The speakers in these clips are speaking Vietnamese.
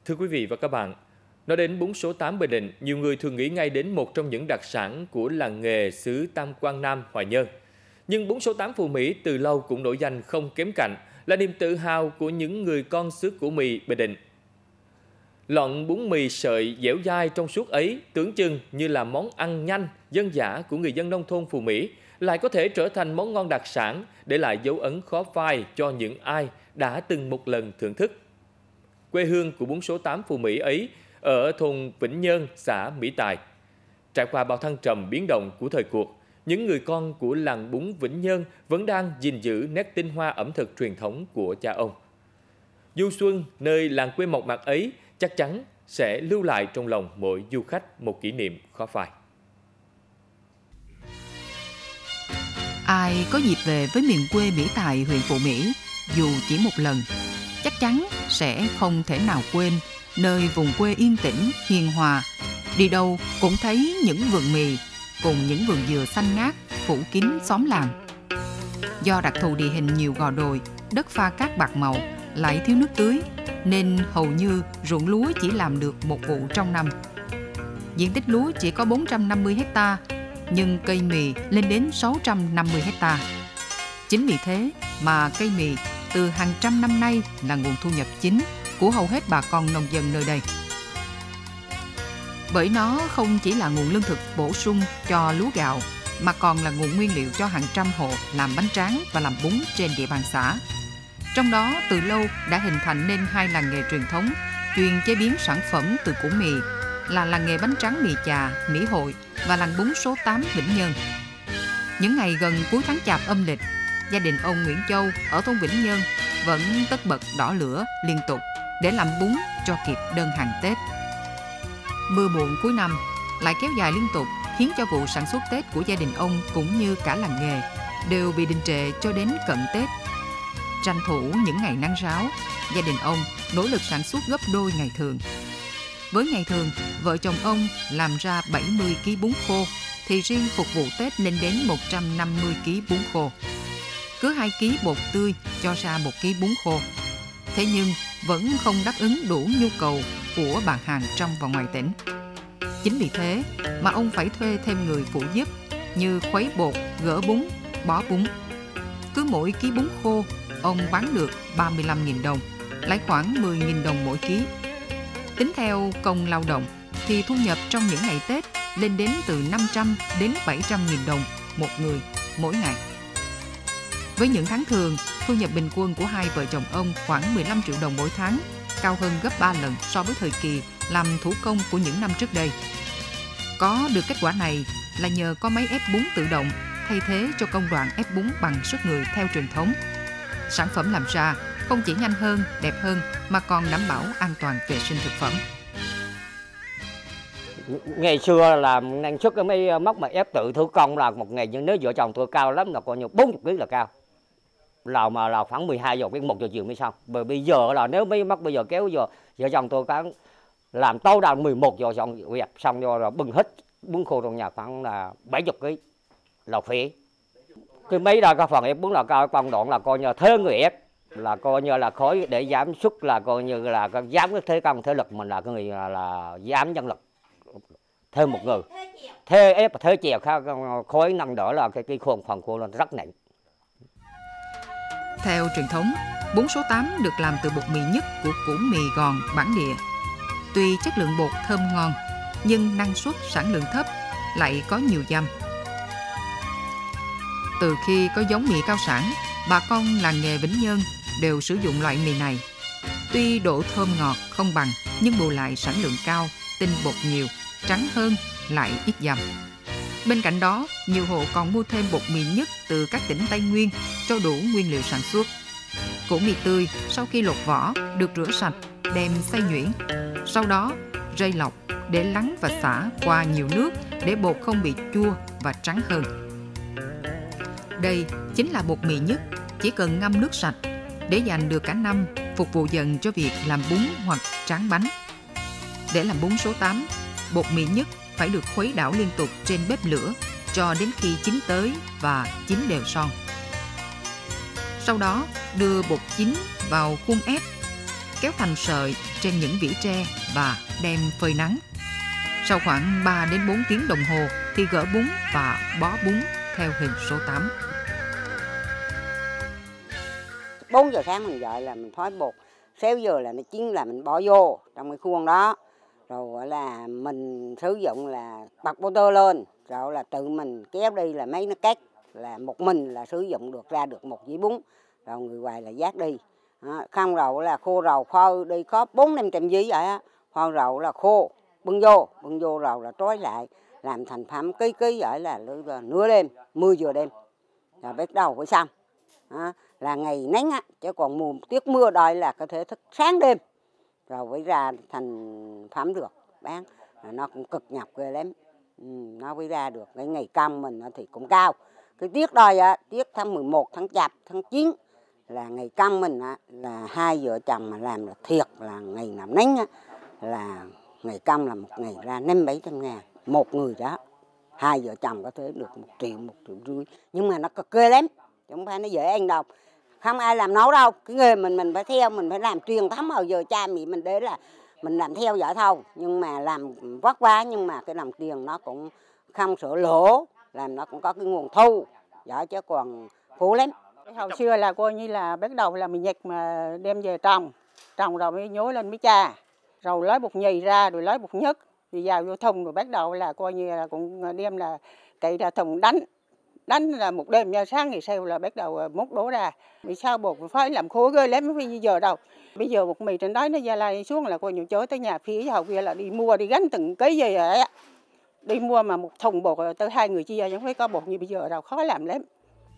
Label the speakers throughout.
Speaker 1: Thưa quý vị và các bạn, nói đến bún số 8 Bình Định, nhiều người thường nghĩ ngay đến một trong những đặc sản của làng nghề xứ Tam Quan Nam, Hoài Nhơn. Nhưng bún số 8 Phú Mỹ từ lâu cũng nổi danh không kém cạnh, là niềm tự hào của những người con xứ Củ Mì, Bình Định. Lọn bún mì sợi dẻo dai trong suốt ấy tưởng chừng như là món ăn nhanh, dân dã của người dân nông thôn Phú Mỹ, lại có thể trở thành món ngon đặc sản, để lại dấu ấn khó phai cho những ai đã từng một lần thưởng thức. Quê hương của bún số 8 Phú Mỹ ấy ở thôn Vĩnh Nhơn, xã Mỹ Tài. Trải qua bao thăng trầm biến động của thời cuộc, những người con của làng bún Vĩnh Nhơn vẫn đang gìn giữ nét tinh hoa ẩm thực truyền thống của cha ông. Du xuân nơi làng quê mộc mạc ấy chắc chắn sẽ lưu lại trong lòng mỗi du khách một kỷ niệm khó phai.
Speaker 2: Ai có dịp về với miền quê Mỹ Tài, huyện Phú Mỹ, dù chỉ một lần, chắc chắn sẽ không thể nào quên nơi vùng quê yên tĩnh, hiền hòa. Đi đâu cũng thấy những vườn mì cùng những vườn dừa xanh ngát phủ kín xóm làng. Do đặc thù địa hình nhiều gò đồi, đất pha cát bạc màu, lại thiếu nước tưới, nên hầu như ruộng lúa chỉ làm được một vụ trong năm. Diện tích lúa chỉ có 450 ha, nhưng cây mì lên đến 650 ha. Chính vì thế mà cây mì từ hàng trăm năm nay là nguồn thu nhập chính của hầu hết bà con nông dân nơi đây. Bởi nó không chỉ là nguồn lương thực bổ sung cho lúa gạo, mà còn là nguồn nguyên liệu cho hàng trăm hộ làm bánh tráng và làm bún trên địa bàn xã. Trong đó, từ lâu đã hình thành nên hai làng nghề truyền thống chuyên chế biến sản phẩm từ củ mì, là làng nghề bánh tráng Mì Chà, Mỹ Hội và làng bún số 8 Vĩnh Nhơn. Những ngày gần cuối tháng Chạp âm lịch, gia đình ông Nguyễn Châu ở thôn Vĩnh Nhơn vẫn tất bật đỏ lửa liên tục để làm bún cho kịp đơn hàng Tết. Mưa muộn cuối năm lại kéo dài liên tục, khiến cho vụ sản xuất Tết của gia đình ông cũng như cả làng nghề đều bị đình trệ cho đến cận Tết. Tranh thủ những ngày nắng ráo, gia đình ông nỗ lực sản xuất gấp đôi ngày thường. Với ngày thường, vợ chồng ông làm ra 70 kg bún khô, thì riêng phục vụ Tết lên đến 150 kg bún khô. Cứ 2 kg bột tươi cho ra 1 kg bún khô. Thế nhưng vẫn không đáp ứng đủ nhu cầu của bạn hàng trong và ngoài tỉnh. Chính vì thế mà ông phải thuê thêm người phụ giúp như khuấy bột, gỡ bún, bó bún. Cứ mỗi ký bún khô, ông bán được 35.000 đồng, lãi khoảng 10.000 đồng mỗi ký. Tính theo công lao động thì thu nhập trong những ngày Tết lên đến từ 500 đến 700.000 đồng một người mỗi ngày. Với những tháng thường, thu nhập bình quân của hai vợ chồng ông khoảng 15 triệu đồng mỗi tháng, cao hơn gấp 3 lần so với thời kỳ làm thủ công của những năm trước đây. Có được kết quả này là nhờ có máy ép bún tự động thay thế cho công đoạn ép bún bằng sức người theo truyền thống. Sản phẩm làm ra không chỉ nhanh hơn, đẹp hơn mà còn đảm bảo an toàn vệ sinh thực phẩm.
Speaker 3: Ngày xưa làm năng suất cái mấy móc mà ép tự thủ công là một ngày, nhưng nếu vợ chồng tôi cao lắm là coi như 40 kg là cao. Là khoảng 12 giờ đến 1 giờ chiều mới xong. Bởi bây giờ là nếu mấy móc bây giờ kéo giờ vợ chồng tôi có làm tối đa 11 giờ xong quẹt xong rồi bưng hết bún khô trong nhà khoảng là 70 kg là phí. Cái mấy đó cái phần ép bún là cao, công đoạn là coi như thuê người ép, là coi như là khối để giảm suất, là coi như là giảm cái thế công thế lực mình, là cái người là giảm nhân lực thêm một người, thuê ép và thuê chèo khối nâng đỡ là cái khuôn phần khô lên rất nặng.
Speaker 2: Theo truyền thống, bún số 8 được làm từ bột mì nhất của củ mì gòn bản địa. Tuy chất lượng bột thơm ngon, nhưng năng suất sản lượng thấp, lại có nhiều dăm. Từ khi có giống mì cao sản, bà con làng nghề Vĩnh Nhơn đều sử dụng loại mì này. Tuy độ thơm ngọt không bằng, nhưng bù lại sản lượng cao, tinh bột nhiều, trắng hơn, lại ít dầm. Bên cạnh đó, nhiều hộ còn mua thêm bột mì nhất từ các tỉnh Tây Nguyên cho đủ nguyên liệu sản xuất. Củ mì tươi sau khi lột vỏ được rửa sạch, đem xay nhuyễn. Sau đó, rây lọc để lắng và xả qua nhiều nước để bột không bị chua và trắng hơn. Đây chính là bột mì nhất, chỉ cần ngâm nước sạch để dành được cả năm, phục vụ dần cho việc làm bún hoặc tráng bánh. Để làm bún số 8, bột mì nhất phải được khuấy đảo liên tục trên bếp lửa cho đến khi chín tới và chín đều son. Sau đó đưa bột chín vào khuôn ép, kéo thành sợi trên những vỉ tre và đem phơi nắng. Sau khoảng 3 đến 4 tiếng đồng hồ thì gỡ bún và bó bún theo hình số 8.
Speaker 4: 4 giờ sáng mình dậy là mình phối bột, 6 giờ là nó chín là mình bỏ vô trong cái khuôn đó. Rồi là mình sử dụng là bật motor lên, rồi là tự mình kéo đi là mấy nó cắt, là một mình là sử dụng được ra được một dĩa bún, rồi người ngoài là vác đi. Không rồi là khô rầu phơi đi có 400-500 dĩ vậy á, phơi rầu là khô, bưng vô rồi là trói lại, làm thành phẩm ký vậy là nửa đêm, 10 giờ đêm, rồi bắt đầu phải xong. Là ngày nắng á, chứ còn mùa tiết mưa đây là có thể thức sáng đêm, rồi mới ra thành phẩm được bán, nó cũng cực nhọc ghê lắm, nó mới ra được. Cái ngày cam mình thì cũng cao. Cái tiết đây á, tiết tháng 11, tháng Chạp, tháng 9 là ngày cam mình á, là 2 vợ chồng mà làm là thiệt là ngày làm nắng á, là ngày cam là một ngày ra 500-700 ngàn một người đó. 2 vợ chồng có thể được 1 triệu, 1,5 triệu, nhưng mà nó cực ghê lắm, chứ không phải nó dễ ăn đâu. Không ai làm nấu đâu, cái nghề mình phải theo, mình phải làm truyền thống hồi giờ cha mẹ mình để là mình làm theo vậy thôi. Nhưng mà làm vất vả, nhưng mà cái đồng tiền nó cũng không sợ lỗ, làm nó cũng có cái nguồn thu, vậy chứ còn khổ lắm.
Speaker 5: Hồi xưa là coi như là bắt đầu là mình nhặt mà đem về trồng rồi mới nhối lên mới cha, rồi lấy bột nhì ra, rồi lấy bột nhất, thì vào vô thùng, rồi bắt đầu là coi như là cũng đem là cậy ra thùng đánh là một đêm nha, sáng ngày sau là bắt đầu múc đổ ra. Vì sao bột phải làm khô ghê lắm, mới như giờ đâu. Bây giờ một mì trên đó nó gia lai xuống là coi nhiều chối tới nhà phía hậu kia là đi mua, đi gánh từng cái gì vậy á. Đi mua mà một thùng bột tới 2 người chia, chẳng phải có bột như bây giờ đâu, khó làm lắm.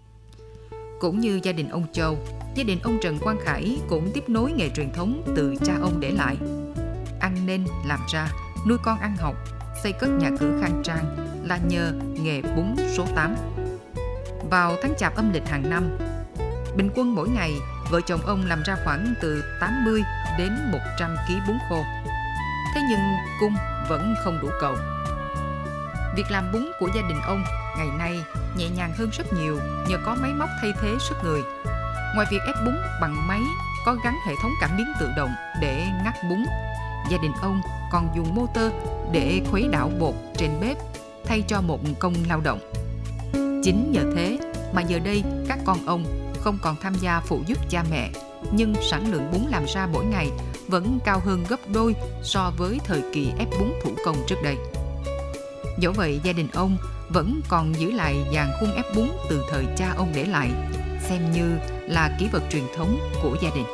Speaker 2: Cũng như gia đình ông Châu, gia đình ông Trần Quang Khải cũng tiếp nối nghề truyền thống từ cha ông để lại. Ăn nên làm ra, nuôi con ăn học, xây cất nhà cửa khang trang là nhờ nghề bún số 8. Vào tháng Chạp âm lịch hàng năm, bình quân mỗi ngày, vợ chồng ông làm ra khoảng từ 80 đến 100 kg bún khô. Thế nhưng cung vẫn không đủ cầu. Việc làm bún của gia đình ông ngày nay nhẹ nhàng hơn rất nhiều nhờ có máy móc thay thế sức người. Ngoài việc ép bún bằng máy có gắn hệ thống cảm biến tự động để ngắt bún, gia đình ông còn dùng motor để khuấy đảo bột trên bếp thay cho một công lao động. Chính nhờ thế mà giờ đây các con ông không còn tham gia phụ giúp cha mẹ, nhưng sản lượng bún làm ra mỗi ngày vẫn cao hơn gấp đôi so với thời kỳ ép bún thủ công trước đây. Dẫu vậy, gia đình ông vẫn còn giữ lại dàn khuôn ép bún từ thời cha ông để lại, xem như là kỷ vật truyền thống của gia đình.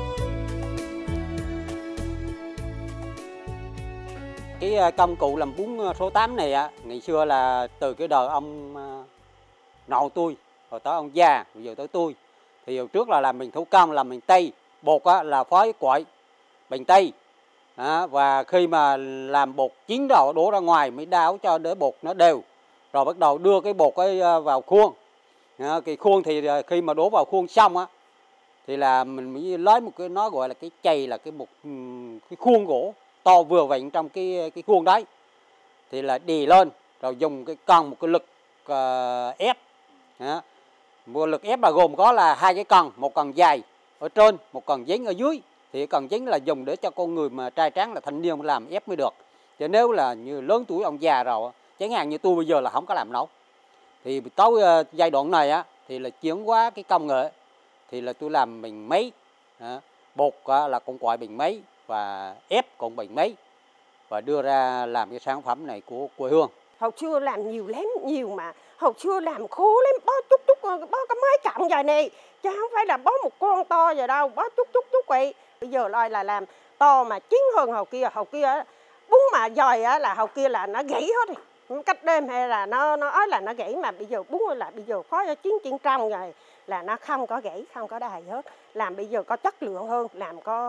Speaker 3: Cái công cụ làm bún số 8 này á, ngày xưa là từ cái đời ông nội tôi, rồi tới ông già, rồi giờ tới tôi. Thì hồi trước là làm mình thủ công, làm mình tây, bột á, là phối quậy bằng tây. Và khi mà làm bột chín rồi đổ ra ngoài mới đảo cho để bột nó đều. Rồi bắt đầu đưa cái bột ấy vào khuôn. Cái khuôn thì khi mà đổ vào khuôn xong á, thì là mình mới lấy một cái, nó gọi là cái chày, là cái khuôn gỗ to vừa vặn trong cái khuôn đấy. Thì là đì lên, rồi dùng một cái lực ép. Một lực ép là gồm có là 2 cái cần, một cần dài ở trên, một cần dính ở dưới. Thì cần dính là dùng để cho con người mà trai tráng là thanh niên làm ép mới được. Chứ nếu là như lớn tuổi ông già rồi, chẳng hạn như tôi bây giờ là không có làm nấu. Thì tới giai đoạn này á, thì là chuyển qua cái công nghệ. Thì là tôi làm bình máy, bột là cũng quậy bình máy, và ép cũng bình máy, và đưa ra làm cái sản phẩm này của quê hương.
Speaker 6: Hồi xưa làm nhiều lắm, nhiều mà hồi xưa làm khô lắm, bó chút bó cái máy cọng dài này, chứ không phải là bó một con to vậy đâu, bó chút vậy. Bây giờ là làm to mà chín hơn hồi kia bún mà dòi á là hồi kia là nó gãy hết rồi, cách đêm hay là nó nói là nó gãy, mà bây giờ bún là bây giờ phó cho chín trăm rồi là nó không có gãy, không có đài hết. Làm bây giờ có chất lượng hơn, làm có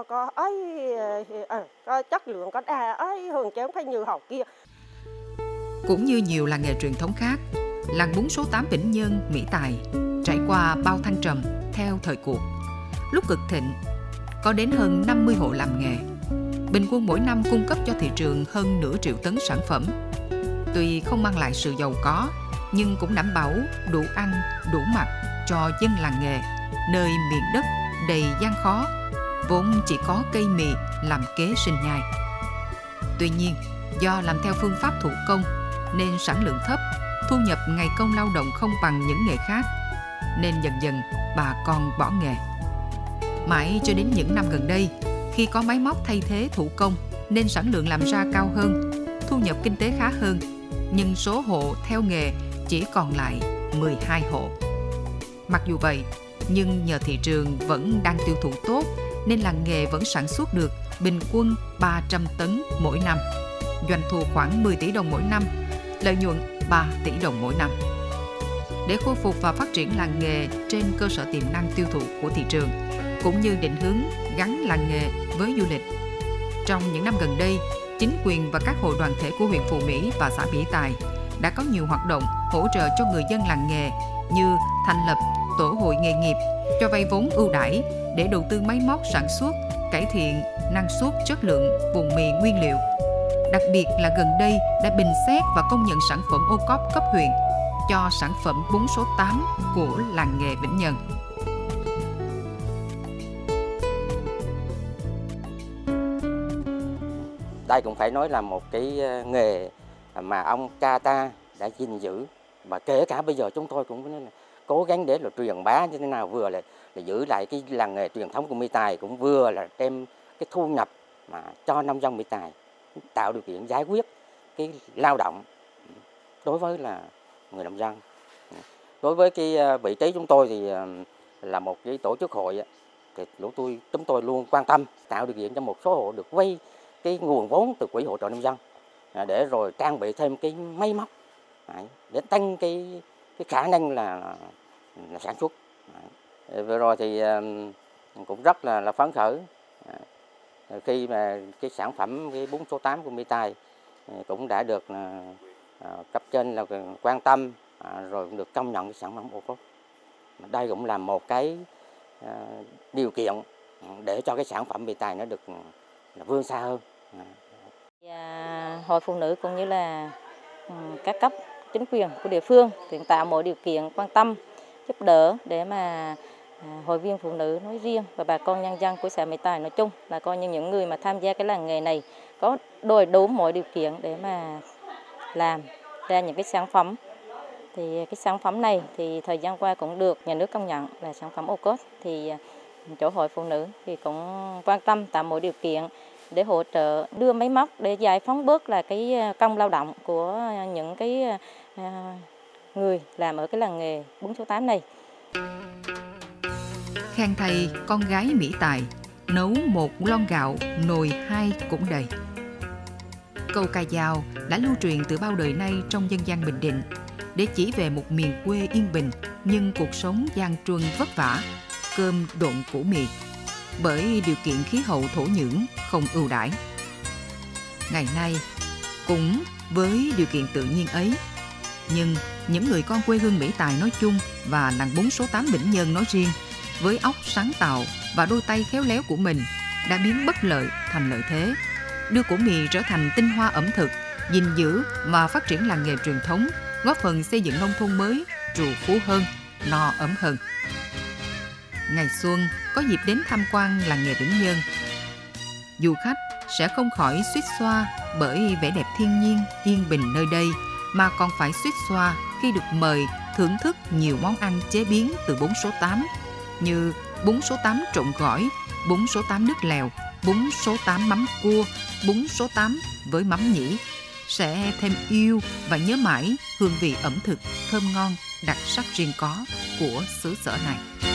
Speaker 6: chất lượng, có đà ấy hơn, chứ không phải như hồi kia.
Speaker 2: Cũng như nhiều làng nghề truyền thống khác, làng bún số 8 Vĩnh Nhân, Mỹ Tài trải qua bao thăng trầm theo thời cuộc. Lúc cực thịnh, có đến hơn 50 hộ làm nghề. Bình quân mỗi năm cung cấp cho thị trường hơn nửa triệu tấn sản phẩm. Tuy không mang lại sự giàu có, nhưng cũng đảm bảo đủ ăn, đủ mặc cho dân làng nghề, nơi miền đất đầy gian khó. vốn chỉ có cây mì làm kế sinh nhai. Tuy nhiên, do làm theo phương pháp thủ công nên sản lượng thấp, thu nhập ngày công lao động không bằng những nghề khác, nên dần dần bà con bỏ nghề. Mãi cho đến những năm gần đây, khi có máy móc thay thế thủ công nên sản lượng làm ra cao hơn, thu nhập kinh tế khá hơn, nhưng số hộ theo nghề chỉ còn lại 12 hộ. Mặc dù vậy, nhưng nhờ thị trường vẫn đang tiêu thụ tốt nên làng nghề vẫn sản xuất được bình quân 300 tấn mỗi năm, doanh thu khoảng 10 tỷ đồng mỗi năm, lợi nhuận 3 tỷ đồng mỗi năm. Để khôi phục và phát triển làng nghề trên cơ sở tiềm năng tiêu thụ của thị trường, cũng như định hướng gắn làng nghề với du lịch, trong những năm gần đây, chính quyền và các hội đoàn thể của huyện Phù Mỹ và xã Mỹ Tài đã có nhiều hoạt động hỗ trợ cho người dân làng nghề như thành lập tổ hội nghề nghiệp, cho vay vốn ưu đãi để đầu tư máy móc sản xuất, cải thiện năng suất, chất lượng vùng mì nguyên liệu. Đặc biệt là gần đây đã bình xét và công nhận sản phẩm ô cốp cấp huyện cho sản phẩm bún số 8 của làng nghề Vĩnh Nhân.
Speaker 3: Đây cũng phải nói là một cái nghề mà ông cha ta đã gìn giữ, và kể cả bây giờ chúng tôi cũng cố gắng để là truyền bá như thế nào, vừa là giữ lại cái làng nghề truyền thống của Mỹ Tài, cũng vừa là đem cái thu nhập mà cho nông dân Mỹ Tài, tạo điều kiện giải quyết cái lao động đối với là người nông dân. Đối với cái vị trí chúng tôi thì là một cái tổ chức hội, thì chúng tôi luôn quan tâm tạo điều kiện cho một số hộ được vay cái nguồn vốn từ quỹ hỗ trợ nông dân, để rồi trang bị thêm cái máy móc để tăng cái khả năng là sản xuất. Vừa rồi thì cũng rất là phấn khởi khi mà cái sản phẩm cái bún số 8 của Mỹ Tài cũng đã được cấp trên là quan tâm, rồi cũng được công nhận cái sản phẩm ô cốp. Đây cũng là một cái điều kiện để cho cái sản phẩm Mỹ Tài nó được vươn xa hơn.
Speaker 7: Hội phụ nữ cũng như là các cấp chính quyền của địa phương thì tạo mọi điều kiện quan tâm giúp đỡ để mà hội viên phụ nữ nói riêng và bà con nhân dân của xã Mỹ Tài nói chung là coi như những người mà tham gia cái làng nghề này có đủ mọi điều kiện để mà làm ra những cái sản phẩm. Thì cái sản phẩm này thì thời gian qua cũng được nhà nước công nhận là sản phẩm ô cốp, thì chỗ hội phụ nữ thì cũng quan tâm tạo mọi điều kiện để hỗ trợ đưa máy móc để giải phóng bớt là cái công lao động của những cái người làm ở cái làng nghề bún số 8 này.
Speaker 2: Khen thầy con gái Mỹ Tài nấu một lon gạo nồi 2 cũng đầy. Câu ca dao đã lưu truyền từ bao đời nay trong dân gian Bình Định để chỉ về một miền quê yên bình nhưng cuộc sống gian truân vất vả, cơm độn củ mì, bởi điều kiện khí hậu thổ nhưỡng không ưu đãi. Ngày nay, cũng với điều kiện tự nhiên ấy, nhưng những người con quê hương Mỹ Tài nói chung và làng bún số 8 Vĩnh Nhân nói riêng, với óc sáng tạo và đôi tay khéo léo của mình, đã biến bất lợi thành lợi thế, đưa củ mì trở thành tinh hoa ẩm thực, gìn giữ và phát triển làng nghề truyền thống, góp phần xây dựng nông thôn mới trù phú hơn, no ấm hơn. Ngày xuân có dịp đến tham quan làng nghề Vĩnh Nhân, du khách sẽ không khỏi xuýt xoa bởi vẻ đẹp thiên nhiên yên bình nơi đây, mà còn phải xuýt xoa khi được mời thưởng thức nhiều món ăn chế biến từ bún số 8 như bún số 8 trộn gỏi, bún số 8 nước lèo, bún số 8 mắm cua, bún số 8 với mắm nhĩ, sẽ thêm yêu và nhớ mãi hương vị ẩm thực thơm ngon đặc sắc riêng có của xứ sở này.